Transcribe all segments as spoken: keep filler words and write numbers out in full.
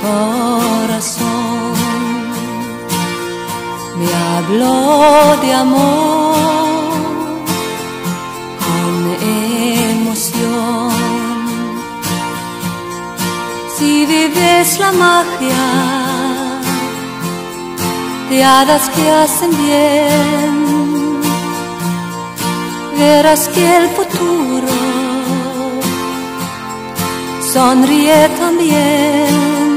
corazón me habló de amor con emoción. Si vives la magia de hadas que hacen bien, verás que el futuro sonríe también.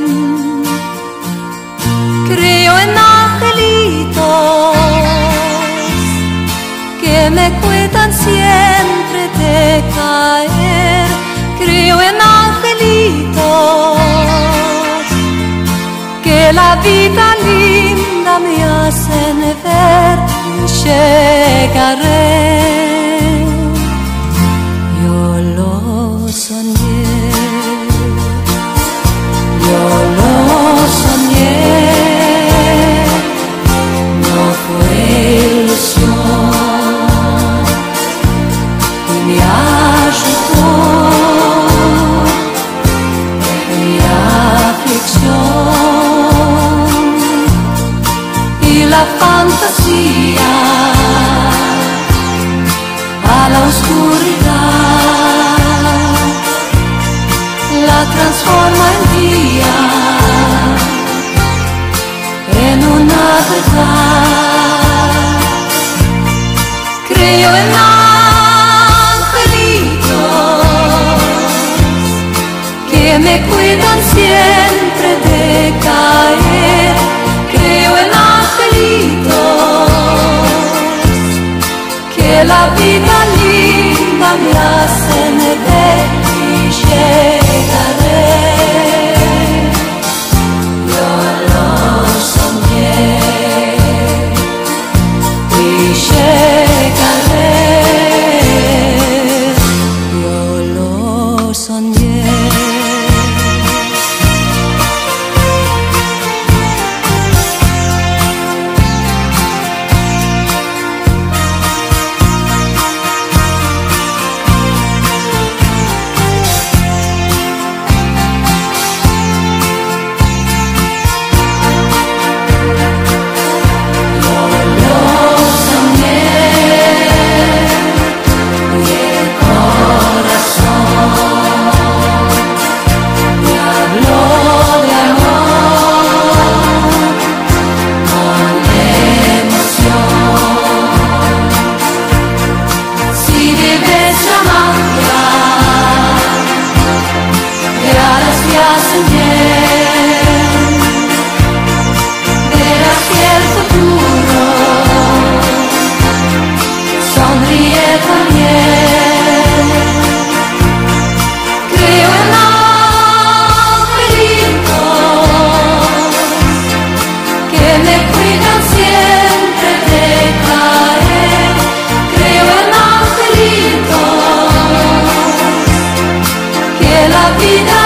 Creo en angelitos que me cuidan siempre de caer. Creo en angelitos que la vida linda me hacen ver y llegaré. Yo lo soñé, yo lo soñé, no fue ilusión, y me ayudó en mi aflicción, y la fantasía a la oscuridad la transforma en día, en una verdad. Creo en angelitos que me cuidan siempre de caer. Creo en angelitos que la vida linda me hacen ver y llegaré. Yo lo soñé y llegaré. Yo lo soñé. Vida